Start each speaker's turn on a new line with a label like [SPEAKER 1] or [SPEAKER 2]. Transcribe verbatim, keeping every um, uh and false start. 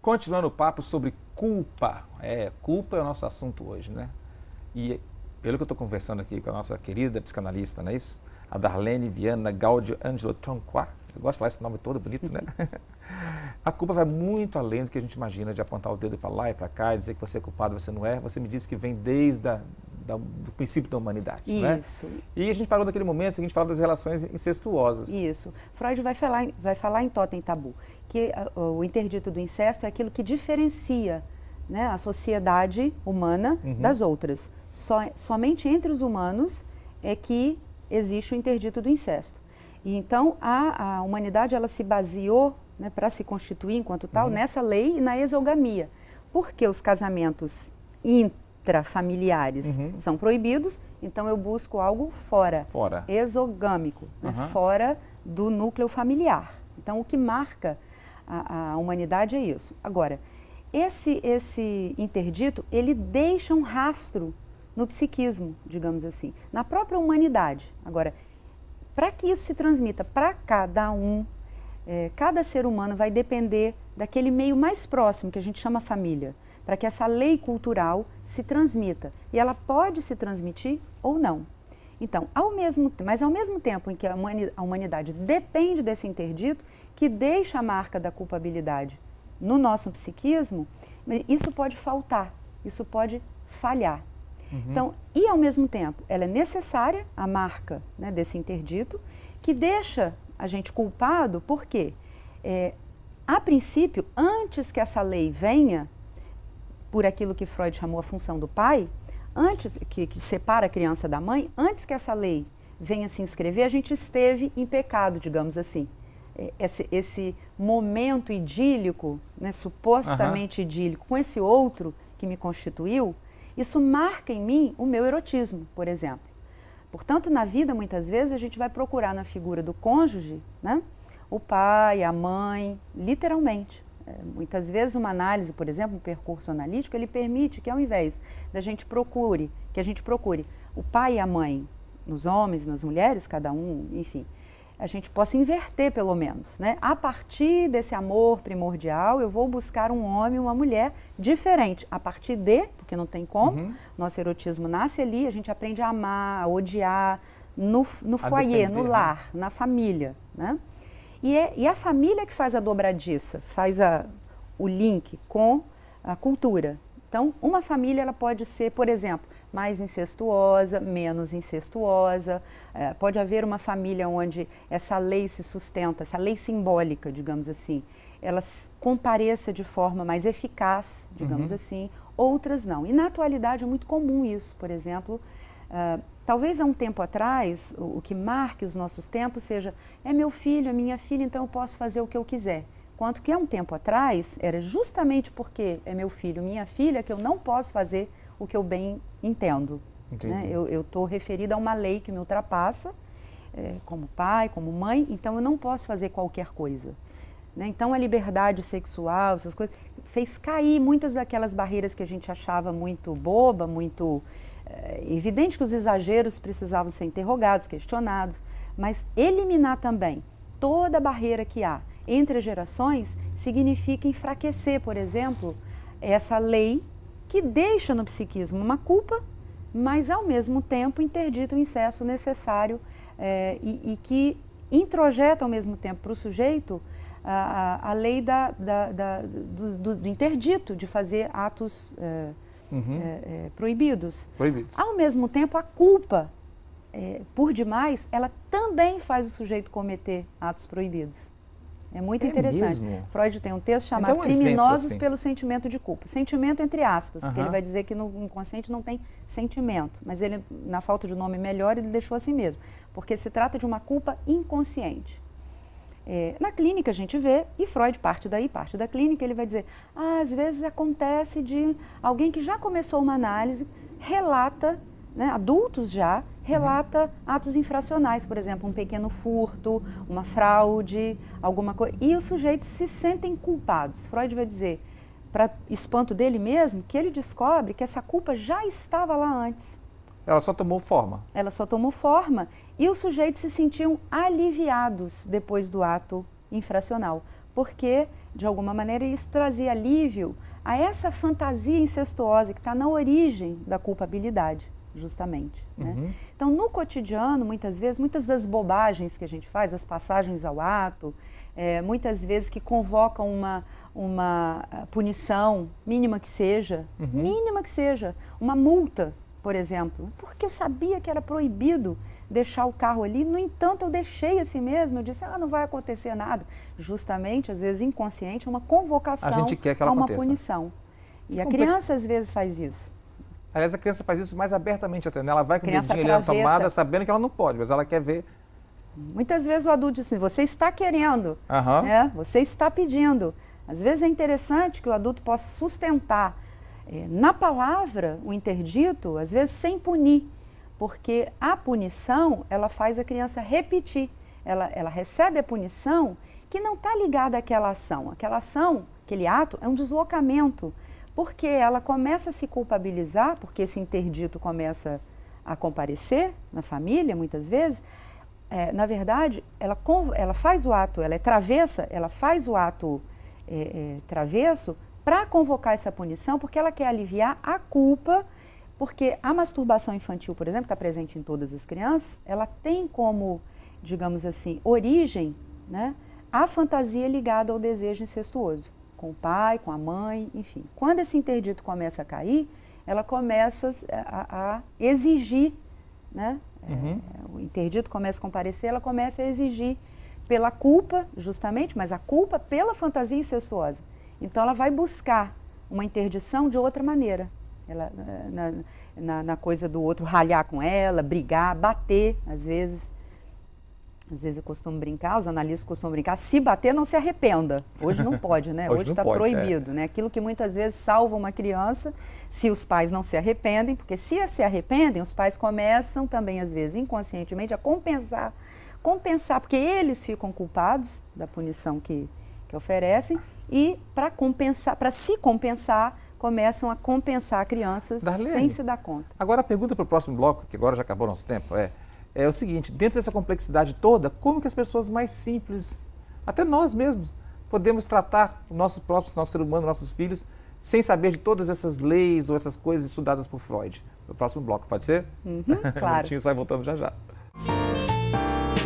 [SPEAKER 1] Continuando o papo sobre culpa. É, culpa é o nosso assunto hoje, né? E pelo que eu estou conversando aqui com a nossa querida psicanalista, não é isso? A Darlene Viana Gaudio Angelo Troncois. Eu gosto de falar esse nome todo bonito, né? A culpa vai muito além do que a gente imagina, de apontar o dedo para lá e para cá, e dizer que você é culpado, você não é. Você me disse que vem desde a, da, do princípio da humanidade,
[SPEAKER 2] Isso.
[SPEAKER 1] Né? E a gente parou naquele momento, a gente fala das relações incestuosas.
[SPEAKER 2] Isso. Freud vai falar, vai falar em Totem Tabu, que uh, o interdito do incesto é aquilo que diferencia, né, a sociedade humana uhum. das outras. So, somente entre os humanos é que existe o interdito do incesto. E então a, a humanidade ela se baseou, né, para se constituir enquanto tal, uhum. nessa lei e na exogamia. Porque os casamentos intrafamiliares uhum. são proibidos, então eu busco algo fora,
[SPEAKER 1] fora.
[SPEAKER 2] exogâmico, uhum. né, fora do núcleo familiar. Então o que marca a, a humanidade é isso. Agora, esse, esse interdito, ele deixa um rastro no psiquismo, digamos assim, na própria humanidade. Agora, para que isso se transmita para cada um, é, cada ser humano vai depender daquele meio mais próximo, que a gente chama família, para que essa lei cultural se transmita. E ela pode se transmitir ou não. Então, ao mesmo, mas ao mesmo tempo em que a humanidade depende desse interdito, que deixa a marca da culpabilidade no nosso psiquismo, isso pode faltar, isso pode falhar. Uhum. Então, e ao mesmo tempo, ela é necessária, a marca, né, desse interdito, que deixa a gente culpado, porque, é, a princípio, antes que essa lei venha, por aquilo que Freud chamou a função do pai, antes que, que separa a criança da mãe, antes que essa lei venha se inscrever, a gente esteve em pecado, digamos assim. Esse, esse momento idílico, né, supostamente uhum. idílico, com esse outro que me constituiu, isso marca em mim o meu erotismo, por exemplo. Portanto, na vida, muitas vezes, a gente vai procurar na figura do cônjuge, né, o pai, a mãe, literalmente. É, muitas vezes, uma análise, por exemplo, um percurso analítico, ele permite que, ao invés da gente procure, que a gente procure o pai e a mãe nos homens, nas mulheres, cada um, enfim, a gente possa inverter, pelo menos, né? A partir desse amor primordial, eu vou buscar um homem, uma mulher diferente. A partir de, porque não tem como, uhum. nosso erotismo nasce ali, a gente aprende a amar, a odiar, no, no foyer, no lar, né? Na família, né? E, é, e a família que faz a dobradiça, faz a, o link com a cultura. Então, uma família ela pode ser, por exemplo, mais incestuosa, menos incestuosa. É, pode haver uma família onde essa lei se sustenta, essa lei simbólica, digamos assim, ela compareça de forma mais eficaz, digamos uhum. assim, outras não. E na atualidade é muito comum isso, por exemplo, uh, talvez há um tempo atrás, o, o que marque os nossos tempos seja, é meu filho, é minha filha, então eu posso fazer o que eu quiser. Quanto que há um tempo atrás, era justamente porque é meu filho, minha filha, que eu não posso fazer o que eu bem entendo. Né? Eu estou referida a uma lei que me ultrapassa, é, como pai, como mãe, então eu não posso fazer qualquer coisa. Né? Então a liberdade sexual, essas coisas, fez cair muitas daquelas barreiras que a gente achava muito boba, muito é, evidente que os exageros precisavam ser interrogados, questionados, mas eliminar também toda a barreira que há entre as gerações significa enfraquecer, por exemplo, essa lei que deixa no psiquismo uma culpa, mas ao mesmo tempo interdita o incesto necessário é, e, e que introjeta ao mesmo tempo para o sujeito a, a, a lei da, da, da, do, do, do interdito de fazer atos é, uhum. é, é, proibidos.
[SPEAKER 1] Proibidos.
[SPEAKER 2] Ao mesmo tempo, a culpa, é, por demais, ela também faz o sujeito cometer atos proibidos. É muito
[SPEAKER 1] é
[SPEAKER 2] interessante.
[SPEAKER 1] Mesmo?
[SPEAKER 2] Freud tem um texto chamado
[SPEAKER 1] então, um
[SPEAKER 2] Criminosos
[SPEAKER 1] assim. pelo
[SPEAKER 2] Sentimento de Culpa. Sentimento entre aspas,
[SPEAKER 1] uhum.
[SPEAKER 2] porque ele vai dizer que no inconsciente não tem sentimento. Mas ele, na falta de nome melhor, ele deixou assim mesmo. Porque se trata de uma culpa inconsciente. É, na clínica a gente vê, e Freud parte daí, parte da clínica, ele vai dizer, ah, às vezes acontece de alguém que já começou uma análise, relata, né, adultos já, relata uhum. atos infracionais, por exemplo, um pequeno furto, uma fraude, alguma coisa, e os sujeitos se sentem culpados. Freud vai dizer, para espanto dele mesmo, que ele descobre que essa culpa já estava lá antes.
[SPEAKER 1] Ela só tomou forma.
[SPEAKER 2] Ela só tomou forma e os sujeitos se sentiam aliviados depois do ato infracional. porque, de alguma maneira, isso trazia alívio a essa fantasia incestuosa que está na origem da culpabilidade, justamente. Né? Uhum. Então, no cotidiano, muitas vezes, muitas das bobagens que a gente faz, as passagens ao ato, é, muitas vezes que convocam uma, uma punição, mínima que seja, uhum. mínima que seja, uma multa, por exemplo, porque eu sabia que era proibido deixar o carro ali, no entanto eu deixei assim mesmo, eu disse, ah, não vai acontecer nada. Justamente, às vezes inconsciente, uma convocação
[SPEAKER 1] a, gente quer que ela
[SPEAKER 2] a uma
[SPEAKER 1] aconteça.
[SPEAKER 2] Punição. E
[SPEAKER 1] que
[SPEAKER 2] a criança às vezes faz isso.
[SPEAKER 1] Aliás, a criança faz isso mais abertamente até, né? Ela vai com o dedinho ali na tomada, sabendo que ela não pode, mas ela quer ver.
[SPEAKER 2] Muitas vezes o adulto diz assim, você está querendo,
[SPEAKER 1] uhum.
[SPEAKER 2] né? Você está pedindo. Às vezes é interessante que o adulto possa sustentar é, na palavra o interdito, às vezes sem punir, porque a punição, ela faz a criança repetir. Ela, ela recebe a punição que não está ligada àquela ação. Aquela ação, aquele ato, é um deslocamento, porque ela começa a se culpabilizar, porque esse interdito começa a comparecer na família, muitas vezes. É, na verdade, ela, ela faz o ato, ela é travessa, ela faz o ato é, é, travesso para convocar essa punição, porque ela quer aliviar a culpa, porque a masturbação infantil, por exemplo, que está presente em todas as crianças, ela tem como, digamos assim, origem, né, a fantasia ligada ao desejo incestuoso, com o pai, com a mãe, enfim. Quando esse interdito começa a cair, ela começa a, a exigir, né, Uhum. É, o interdito começa a comparecer, ela começa a exigir pela culpa, justamente, mas a culpa pela fantasia incestuosa. Então ela vai buscar uma interdição de outra maneira. Ela, na, na, na coisa do outro, ralhar com ela, brigar, bater, às vezes. Às vezes eu costumo brincar, os analistas costumam brincar, se bater não se arrependa. Hoje não pode, né? Hoje está proibido, é. né? Aquilo que muitas vezes salva uma criança, se os pais não se arrependem, porque se se arrependem, os pais começam também, às vezes, inconscientemente, a compensar, compensar, porque eles ficam culpados da punição que, que oferecem, e para compensar, para se compensar, começam a compensar crianças Darlene, sem se dar conta.
[SPEAKER 1] Agora a pergunta para o próximo bloco, que agora já acabou o nosso tempo, é É o seguinte, dentro dessa complexidade toda, como que as pessoas mais simples, até nós mesmos, podemos tratar o nosso próximo, nosso ser humano, nossos filhos, sem saber de todas essas leis ou essas coisas estudadas por Freud? No próximo bloco, pode ser?
[SPEAKER 2] Uhum, claro.
[SPEAKER 1] Um minutinho, só voltamos já já.